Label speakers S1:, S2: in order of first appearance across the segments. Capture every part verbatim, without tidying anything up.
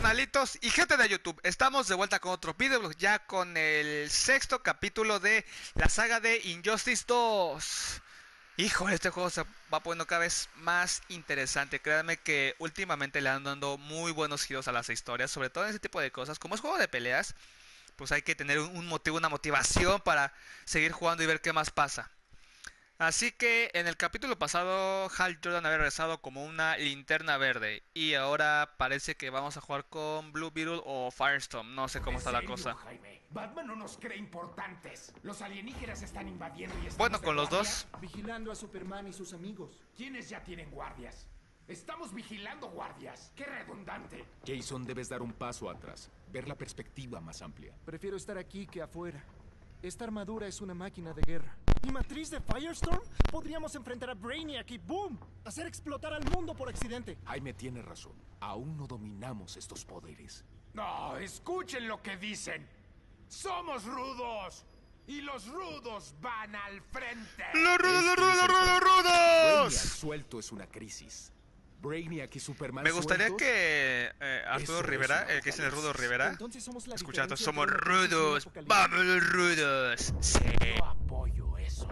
S1: carnalitos y gente de YouTube? Estamos de vuelta con otro video, ya con el sexto capítulo de la saga de Injustice dos. Híjole, este juego se va poniendo cada vez más interesante. Créanme que últimamente le han dando muy buenos giros a las historias, sobre todo en ese tipo de cosas. Como es juego de peleas, pues hay que tener un motivo, una motivación para seguir jugando y ver qué más pasa. Así que en el capítulo pasado Hal Jordan había regresado como una linterna verde y ahora parece que vamos a jugar con Blue Beetle o Firestorm, no sé cómo está la cosa.
S2: Jaime? Batman no nos cree importantes. Los alienígenas están invadiendo y estamos
S1: Bueno,
S2: de
S1: con los
S2: guardia,
S1: dos.
S3: Vigilando a Superman y sus amigos.
S2: ¿Quiénes ya tienen guardias? Estamos vigilando guardias. ¡Qué redundante!
S4: Jason, debes dar un paso atrás. Ver la perspectiva más amplia.
S3: Prefiero estar aquí que afuera. Esta armadura es una máquina de guerra. ¿Y matriz de Firestorm? Podríamos enfrentar a Brainiac y ¡boom! Hacer explotar al mundo por accidente.
S4: Jaime tiene razón. Aún no dominamos estos poderes.
S2: No, escuchen lo que dicen. Somos rudos. Y los rudos van al frente.
S1: ¡Los rudos, los
S4: Este
S1: rudos,
S4: es
S1: los
S4: el
S1: rudos, los
S4: Brainiac
S1: rudos!
S4: suelto es una crisis. Brainiac y Superman
S1: Me gustaría
S4: sueltos,
S1: que eh, Arturo
S4: Eso es
S1: Rivera,
S4: una
S1: el que es el rudo
S4: apocalipsis.
S1: Rivera,
S3: Entonces somos la
S1: escuchando,
S3: diferencia
S1: somos
S3: entre una crisis y un
S1: rudos,
S3: apocalipsis.
S1: vamos los rudos. Sí.
S2: Yo apoyo eso.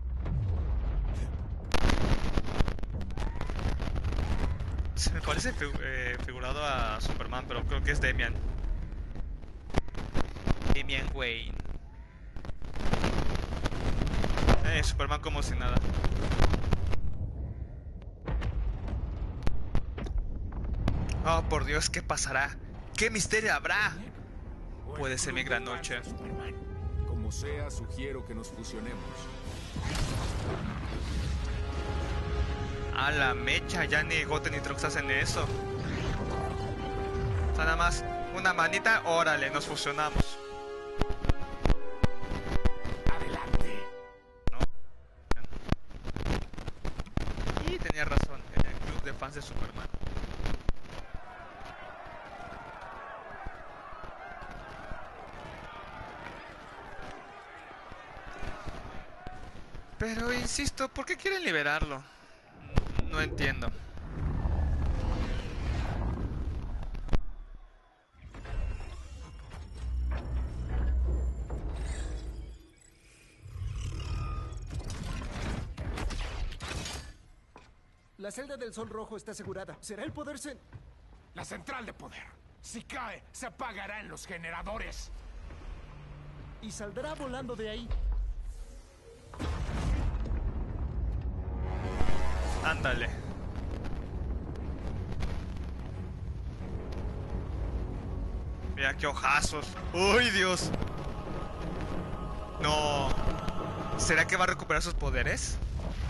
S1: Se me parece fi- eh, figurado a Superman, pero creo que es Damian. Damian Wayne. Eh, Superman como si nada. Oh, por Dios, ¿qué pasará? ¿Qué misterio habrá? Puede ser mi gran noche.
S2: Superman.
S4: Como sea, sugiero que nos fusionemos.
S1: A la mecha, ya ni Goten ni Trunks hacen eso. O sea, nada más una manita, órale, nos fusionamos.
S2: Adelante.
S1: No. Y tenía razón, en el club de fans de Superman. Pero insisto, ¿por qué quieren liberarlo? No entiendo.
S3: La celda del Sol Rojo está asegurada. ¿Será el poder sen...
S2: La central de poder. Si cae, se apagarán los generadores.
S3: y saldrá volando de ahí?
S1: Ándale. Mira qué ojazos. ¡Uy, Dios! No. ¿Será que va a recuperar sus poderes?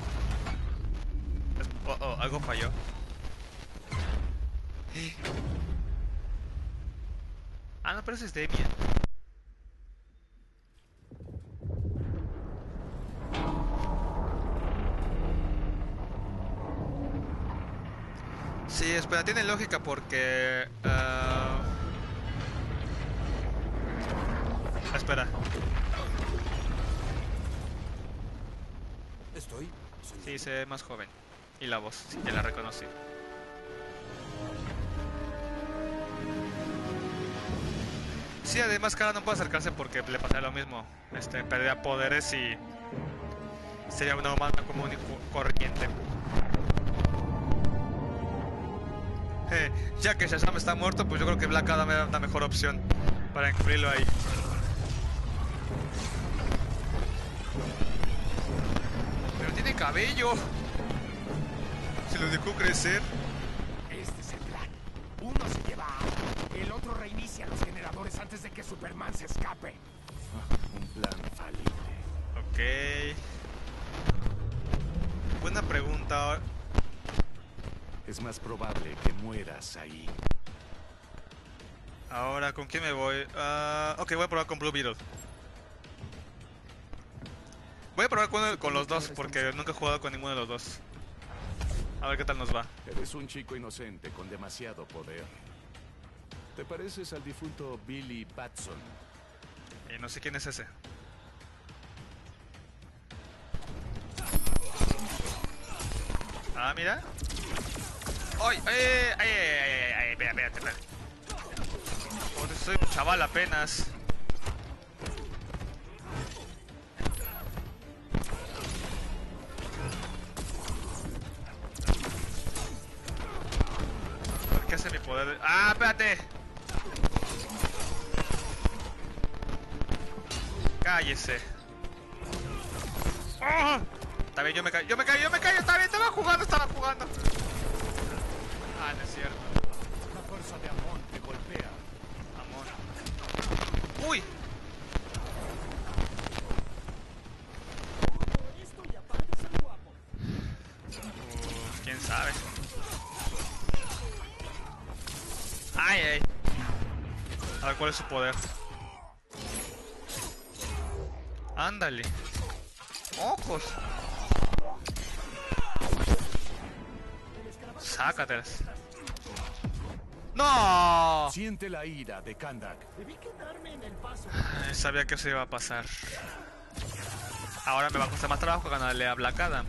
S1: Oh, oh, algo falló. Eh. Ah, no, pero ese es Damian. Sí, espera, tiene lógica porque... Uh... Espera.
S3: Estoy.
S1: Sí, se ve más joven. Y la voz, sí, ya la reconocí. Sí, además Kara no puede acercarse porque le pasa lo mismo. Este, perdería poderes y... sería una humana común y cu- corriente. Eh, ya que Shazam está muerto, pues yo creo que Black Adam era una mejor opción para incluirlo ahí. Pero tiene cabello. Se lo dejó crecer.
S2: Este es el plan. Uno se lleva a Adam, el otro reinicia los generadores antes de que Superman se escape.
S4: Un plan falible.
S1: Ok. Buena pregunta.
S4: Es más probable que mueras ahí.
S1: Ahora, ¿con quién me voy? Ah, ok, voy a probar con Blue Beetle. Voy a probar con, con los dos, porque nunca he jugado con ninguno de los dos. A ver qué tal nos va.
S4: Eres un chico inocente con demasiado poder. Te pareces al difunto Billy Batson.
S1: Y no sé quién es ese. Ah, mira. ¡Ay! ¡Ay! ¡Ay! ¡Ay! ¡Ay! ¡Ay! Espera, espérate, espérate. Joder, soy chaval apenas. ¿Qué hace mi poder? ¡Ah, espérate! Cállese. ¡Oh! Está bien, yo me callo, yo me callo, yo me callo, está bien, estaba jugando, estaba jugando. Ah, no es cierto.
S4: La fuerza de Amon te golpea.
S1: Amor. ¡Uy! Uf, quién sabe. Ay, ay. A ver cuál es su poder. Ándale. Ojos. Sácatelas. ¡No!
S4: Siente la ira de Kandak.
S3: Debí quedarme en el paso.
S1: Ay, sabía que eso iba a pasar. Ahora me va a costar más trabajo ganarle a Black Adam.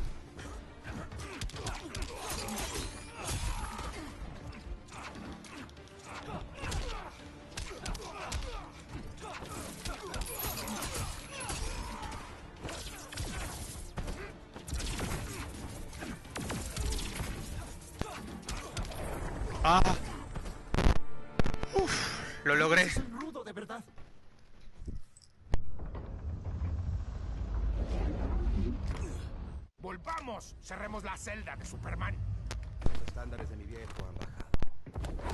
S1: Ah. Uf, lo logré.
S3: Soy rudo de verdad.
S2: Volvamos, cerremos la celda de Superman.
S5: Los estándares de mi viejo han bajado.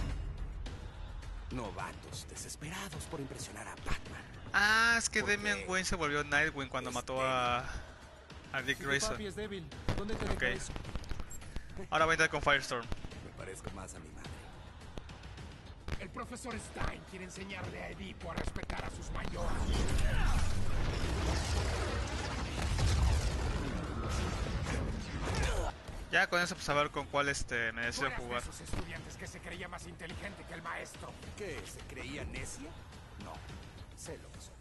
S5: Novatos desesperados por impresionar a Batman.
S1: Ah, es que
S5: ¿Por
S1: Damian
S5: qué?
S1: Wayne se volvió Nightwing cuando mató a, a Dick
S3: Si tu
S1: Grayson.
S3: papi es débil, ¿dónde te deja
S1: Ok.
S3: eso?
S1: Ahora voy a entrar con Firestorm.
S5: Me parezco más a mi madre.
S2: El profesor Stein quiere enseñarle a Edipo a respetar a sus mayores.
S1: Ya con eso pues a ver con cuál este me decido
S2: Fueras de
S1: jugar.
S2: esos estudiantes que se creía más inteligente que el maestro.
S5: ¿Qué? ¿Se creía necia? No. Sé lo que soy.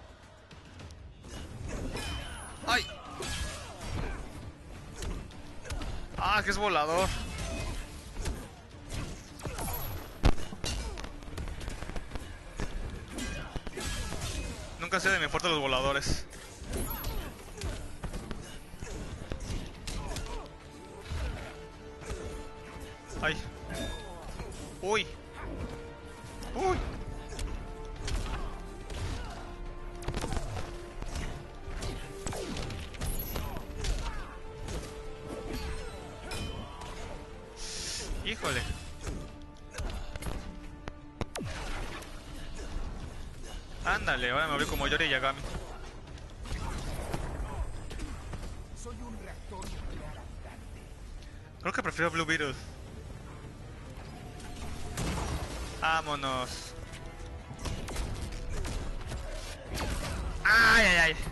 S1: ¡Ay! ¡Ah, que es volador! Nunca sé de mi fuerte los voladores. ¡Ay! ¡Uy! ¡Uy! ¡Híjole! Ándale, ahora me abrí como Yori Yagami.
S2: Soy un reactor nuclear andante.
S1: Creo que prefiero Blue Beetle. Vámonos. Ay, ay, ay.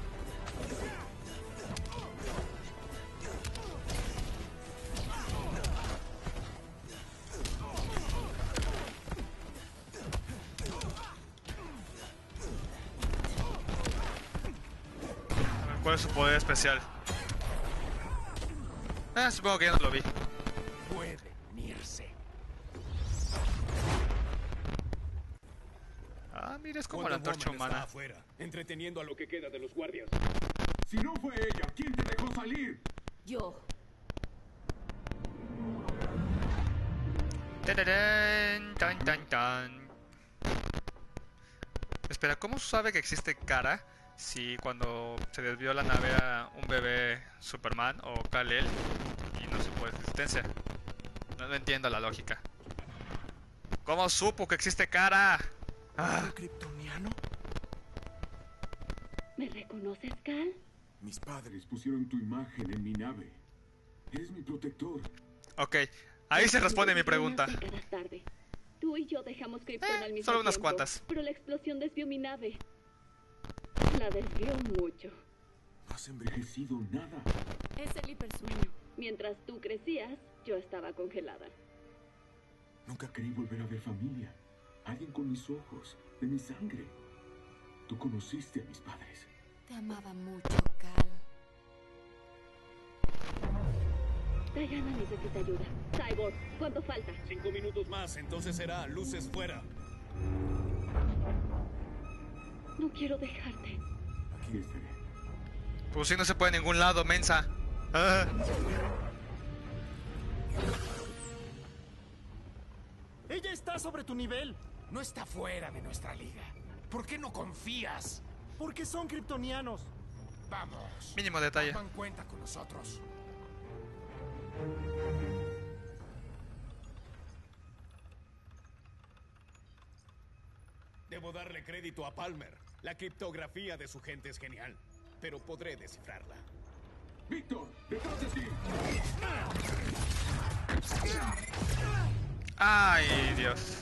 S1: A ver, ¿cuál es su poder especial? Ah, supongo que ya no lo vi.
S2: Puede unirse.
S1: Ah, mira, es como la antorcha humana.
S4: afuera, entreteniendo a lo que queda de los guardias.
S6: Si no fue ella, ¿quién te dejó salir?
S7: Yo.
S1: Tararán, tan, tan, tan. Espera, ¿cómo sabe que existe Kara si cuando se desvió la nave a un bebé Superman o Kal-El y no supo de existencia? No, no entiendo la lógica. ¿Cómo supo que existe Kara? Ah,
S5: ¿Kryptoniano?
S7: ¿Me reconoces, Cal?
S6: Mis padres pusieron tu imagen en mi nave. Eres mi protector.
S1: ok, ahí se responde mi pregunta.
S7: Unas décadas tarde. Tú y yo dejamos Krypton
S1: Eh,
S7: al mismo
S1: solo unas
S7: tiempo,
S1: cuantas.
S7: pero la explosión desvió mi nave. La desvió mucho.
S6: No has envejecido nada.
S7: Es el hipersueño. Mientras tú crecías, yo estaba congelada.
S6: Nunca creí volver a ver familia. Alguien con mis ojos, de mi sangre. Tú conociste a mis padres.
S8: Te amaba mucho, Cal.
S7: Diana necesita ayuda. Cyborg, ¿cuánto falta?
S4: Cinco minutos más, entonces será luces fuera.
S7: No quiero dejarte.
S6: Aquí estaré.
S1: Pues si no se puede en ningún lado, mensa. Ah.
S3: Ella está sobre tu nivel.
S2: No está fuera de nuestra liga. ¿Por qué no confías?
S3: Porque son kryptonianos.
S2: Vamos.
S1: Mínimo detalle.
S2: Batman cuenta con nosotros.
S4: Debo darle crédito a Palmer. La criptografía de su gente es genial, pero podré descifrarla.
S6: ¡Víctor! ¡Detrás de ti!
S1: Ay, Dios.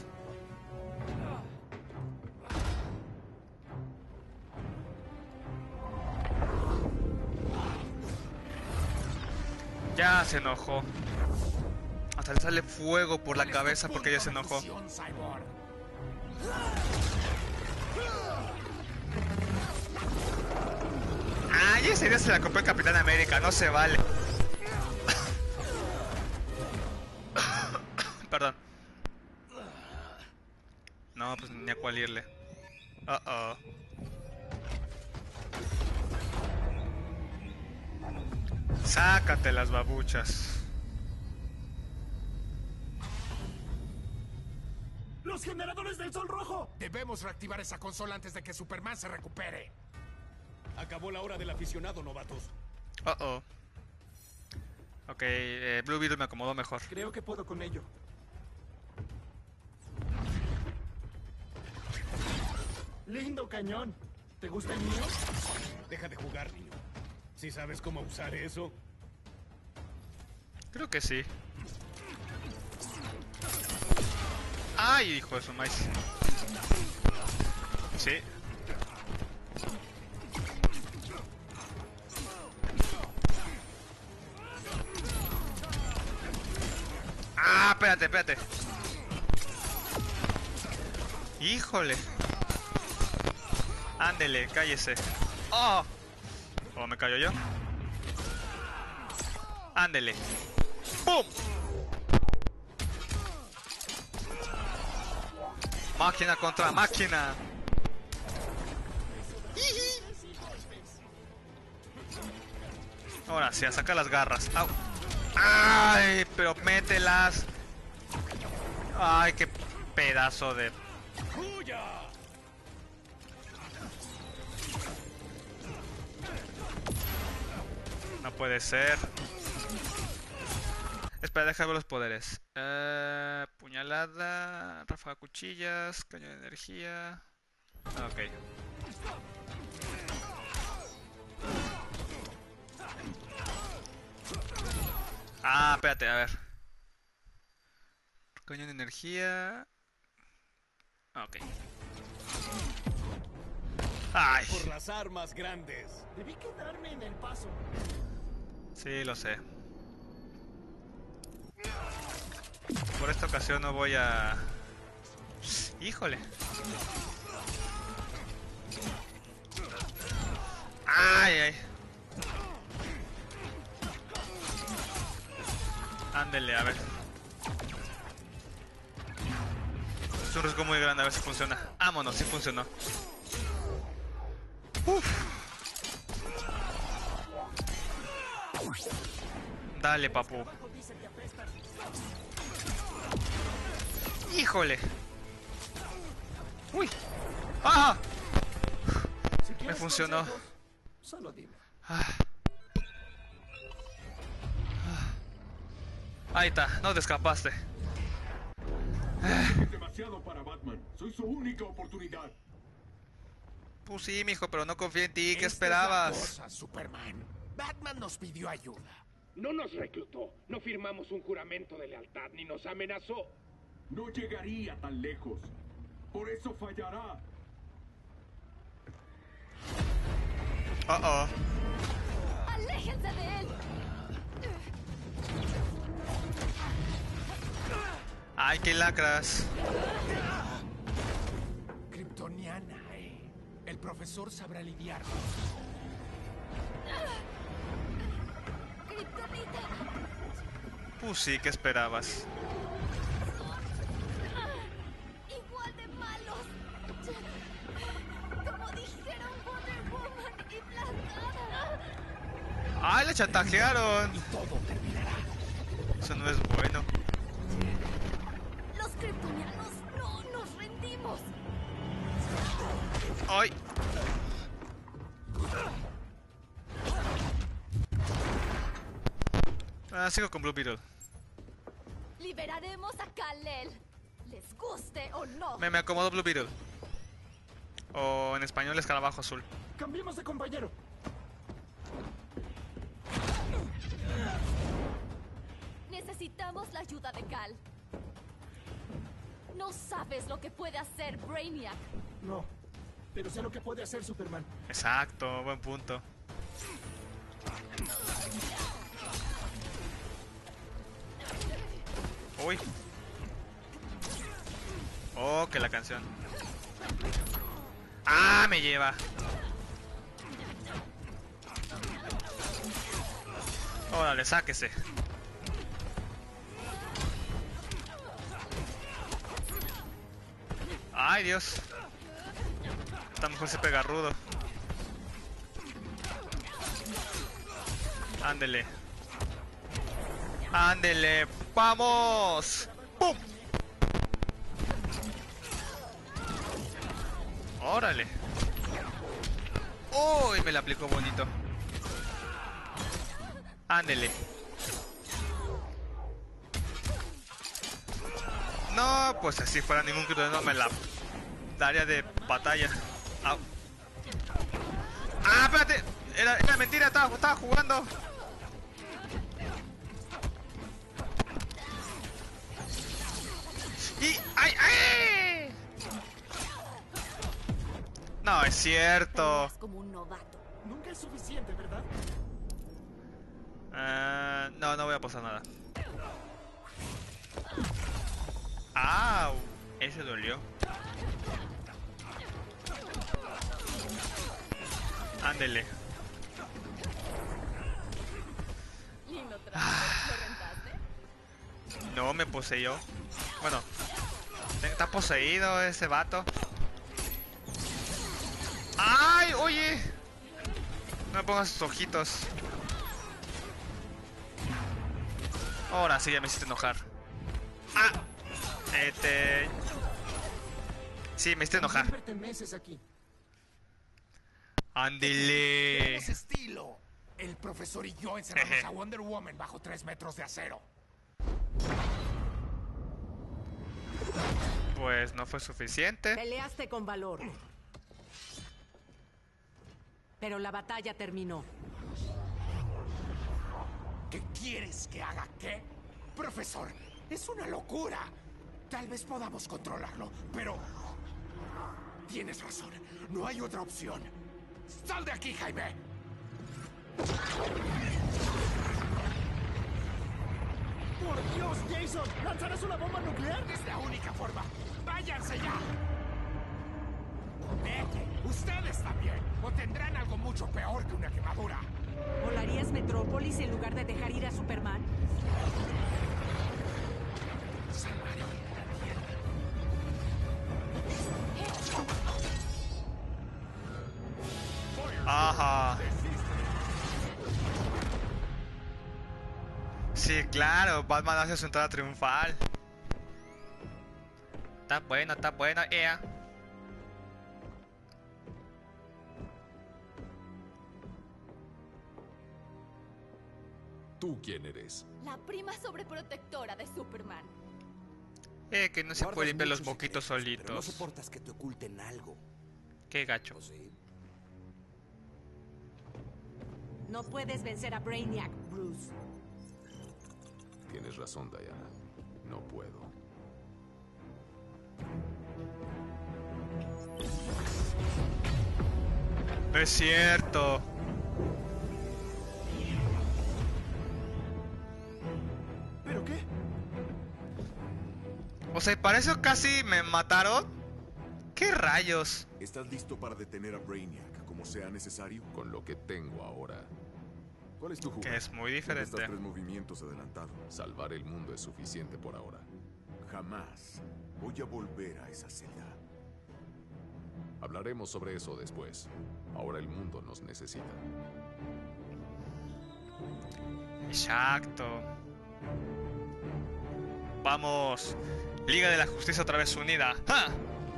S1: Ya se enojó. Hasta le sale fuego por la cabeza porque ya se enojó. Ay, ese día se la compró el Capitán América, no se vale. Perdón. No, pues ni a cuál irle. Uh oh. Sácate las babuchas.
S3: ¡Los generadores del Sol Rojo!
S2: Debemos reactivar esa consola antes de que Superman se recupere.
S4: Acabó la hora del aficionado, novatos.
S1: Uh oh. Ok, eh, Blue Beetle me acomodó mejor.
S3: Creo que puedo con ello. Lindo cañón. ¿Te gusta el mío?
S4: Deja de jugar, niño. ¿Sí sabes cómo usar eso?
S1: Creo que sí. Ay, hijo de su maíz. Sí. Ah, espérate, espérate. Híjole. Ándele, cállese. Oh. ¿O me callo yo? Ándele. ¡Pum! Máquina contra máquina. Ahora sí, a sacar las garras. ¡Au! ¡Ay! Pero mételas. ¡Ay, qué pedazo de... No puede ser. Espera, déjame ver los poderes. Uh, puñalada, ráfaga cuchillas, cañón de energía. Ok. Ah, espérate, a ver. Cañón de energía. Ok. Ay.
S4: Por las armas grandes.
S3: Debí quedarme en el paso.
S1: Sí, lo sé. Por esta ocasión no voy a... Híjole. Ay, ay. Ándele, a ver. Es un riesgo muy grande, a ver si funciona. Vámonos, sí funcionó. Uf. Dale, papu. Híjole. Uy. ¡Ah! Me funcionó.
S3: Solo dime.
S1: Ah. Ahí está, no te escapaste.
S6: Es demasiado para Batman. Soy su única oportunidad.
S1: Pues sí, mijo, pero no confío en ti. ¿Qué
S2: Esta es la
S1: esperabas?
S2: cosa, Superman. Batman nos pidió ayuda.
S9: No nos reclutó, no firmamos un juramento de lealtad ni nos amenazó.
S6: No llegaría tan lejos. Por eso fallará.
S1: Uh oh.
S8: ¡Aléjense de él!
S1: Ay, qué lacras.
S2: Kryptoniana, eh. El profesor sabrá lidiar.
S8: ¡Kryptonita!
S1: Pues sí, ¿qué esperabas?
S8: ¡Igual de malos! Como dijiste.
S1: ¡Ay, le chantajearon!
S5: Y todo terminará.
S1: Eso no es bueno.
S8: Los kryptonianos no nos rendimos.
S1: ¡Ay! Ah, sigo con Blue Beetle.
S8: Liberaremos a Kal-El, les guste o no.
S1: Me, me acomodo Blue Beetle. O en español escarabajo azul.
S3: Cambiemos de compañero.
S8: Necesitamos la ayuda de Kal. No sabes lo que puede hacer Brainiac.
S3: No, pero sé lo que puede hacer Superman.
S1: Exacto, buen punto. Uy. Oh, que la canción. Ah, me lleva. Órale, sáquese. Ay, Dios. Esta mejor se pega rudo. Ándele. Ándele. ¡Vamos! ¡Pum! Órale. Uy, me la aplicó bonito. Ándele. No, pues así fuera ningún que no me la daría de batalla. Au. Ah, espérate. Era, era mentira, estaba, estaba jugando. Y ¡ay, ay! No, es cierto.
S8: Como un novato.
S3: Nunca es suficiente, ¿verdad?
S1: Uh, no, no voy a pasar nada. ¡Au! Ese dolió. Ándele.
S8: Lindo trabajo. ¿Lo rentaste?
S1: No, me poseyó. Bueno, está poseído ese vato. ¡Ay, oye! No me pongas sus ojitos. Ahora sí, ya me hiciste enojar. ¡Ah! Este... Sí, me hiciste enojar.
S3: ¿Quién perteneces aquí?
S1: ¡Ándele!
S2: Tenemos estilo. El profesor y yo encerramos a Wonder Woman bajo tres metros de acero.
S1: Pues no fue suficiente.
S10: Peleaste con valor. Pero la batalla terminó.
S2: ¿Qué quieres que haga qué? Profesor, es una locura. Tal vez podamos controlarlo, pero... Tienes razón. No hay otra opción. ¡Sal de aquí, Jaime!
S3: ¡Por Dios, Jason! ¿Lanzarás una bomba nuclear?
S2: Es la única forma. ¡Váyanse ya! Vete, ustedes también. O tendrán algo mucho peor que una quemadura.
S10: ¿Volarías Metrópolis en lugar de dejar ir a Superman?
S2: Salvaría la tierra.
S1: Ajá. Sí, claro, Batman hace su entrada triunfal. Está buena, está buena, ea.
S4: ¿Tú quién eres?
S8: La prima sobreprotectora de Superman.
S1: Eh, que no se
S5: Guardas
S1: puede limpiar los
S5: muchos
S1: moquitos
S5: secretos, pero no
S1: solitos.
S5: soportas que te oculten algo.
S1: Qué gacho.
S5: ¿O sí?
S10: No puedes vencer a Brainiac, Bruce.
S4: Tienes razón, Diana. No puedo.
S1: No es cierto.
S3: ¿Pero qué?
S1: O sea, para eso casi me mataron. ¿Qué rayos?
S6: ¿Estás listo para detener a Brainiac como sea necesario?
S4: Con lo que tengo ahora,
S6: ¿Cuál es tu jugada?
S1: Que es muy
S6: ¿Dónde
S1: diferente.
S6: estás tres movimientos adelantado?
S4: salvar el mundo es suficiente por ahora.
S6: Jamás voy a volver a esa celda.
S4: Hablaremos sobre eso después. Ahora el mundo nos necesita.
S1: Exacto. Vamos. Liga de la Justicia otra vez unida. ¡Ja!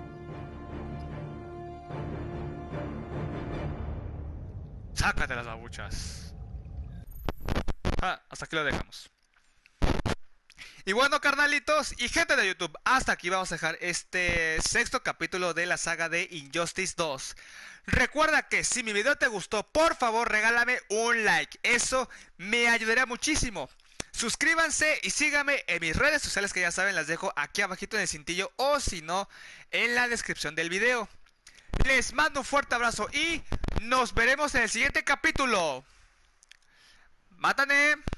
S1: Sácate las babuchas. Ah, hasta aquí lo dejamos. Y bueno, carnalitos y gente de YouTube, hasta aquí vamos a dejar este sexto capítulo de la saga de Injustice dos. Recuerda que si mi video te gustó, por favor regálame un like. Eso me ayudaría muchísimo. Suscríbanse y síganme en mis redes sociales que ya saben, las dejo aquí abajito en el cintillo o si no, en la descripción del video. Les mando un fuerte abrazo y nos veremos en el siguiente capítulo. ¡Mátane!